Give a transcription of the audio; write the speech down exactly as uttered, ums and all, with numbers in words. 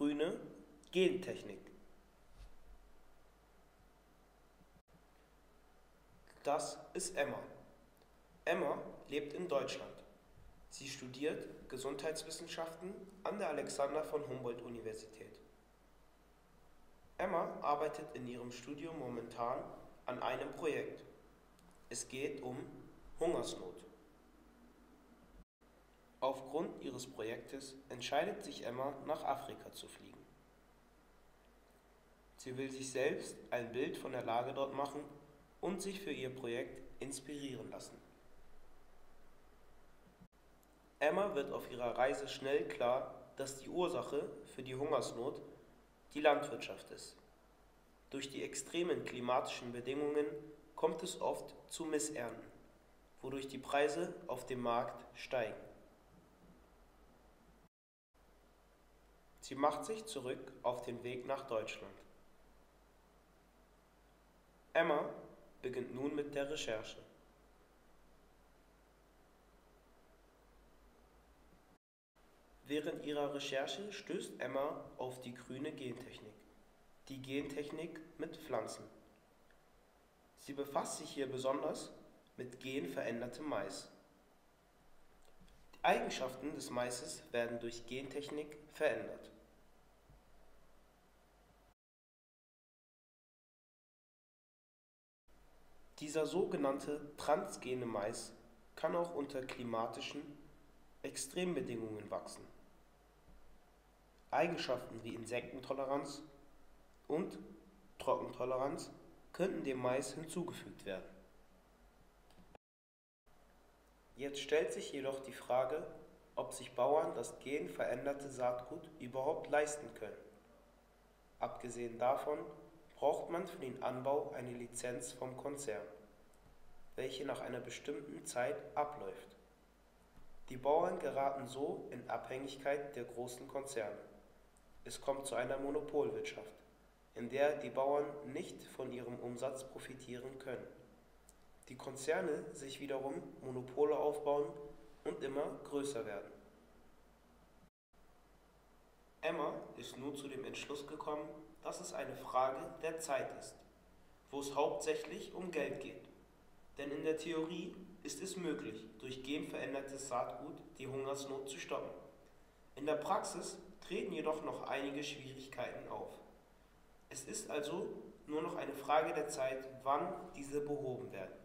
grüne Gentechnik. Das ist Emma. Emma lebt in Deutschland. Sie studiert Gesundheitswissenschaften an der Alexander von Humboldt-Universität. Emma arbeitet in ihrem Studium momentan an einem Projekt. Es geht um Hungersnot. Aufgrund ihres Projektes entscheidet sich Emma, nach Afrika zu fliegen. Sie will sich selbst ein Bild von der Lage dort machen und sich für ihr Projekt inspirieren lassen. Emma wird auf ihrer Reise schnell klar, dass die Ursache für die Hungersnot die Landwirtschaft ist. Durch die extremen klimatischen Bedingungen kommt es oft zu Missernten, wodurch die Preise auf dem Markt steigen. Sie macht sich zurück auf den Weg nach Deutschland. Emma beginnt nun mit der Recherche. Während ihrer Recherche stößt Emma auf die grüne Gentechnik, die Gentechnik mit Pflanzen. Sie befasst sich hier besonders mit genverändertem Mais. Die Eigenschaften des Maises werden durch Gentechnik verändert. Dieser sogenannte transgene Mais kann auch unter klimatischen Extrembedingungen wachsen. Eigenschaften wie Insektentoleranz und Trockentoleranz könnten dem Mais hinzugefügt werden. Jetzt stellt sich jedoch die Frage, ob sich Bauern das genveränderte Saatgut überhaupt leisten können. Abgesehen davon braucht man für den Anbau eine Lizenz vom Konzern, welche nach einer bestimmten Zeit abläuft. Die Bauern geraten so in Abhängigkeit der großen Konzerne. Es kommt zu einer Monopolwirtschaft, in der die Bauern nicht von ihrem Umsatz profitieren können. Die Konzerne sich wiederum Monopole aufbauen und immer größer werden. Emma ist nun zu dem Entschluss gekommen, dass es eine Frage der Zeit ist, wo es hauptsächlich um Geld geht. Denn in der Theorie ist es möglich, durch genverändertes Saatgut die Hungersnot zu stoppen. In der Praxis treten jedoch noch einige Schwierigkeiten auf. Es ist also nur noch eine Frage der Zeit, wann diese behoben werden.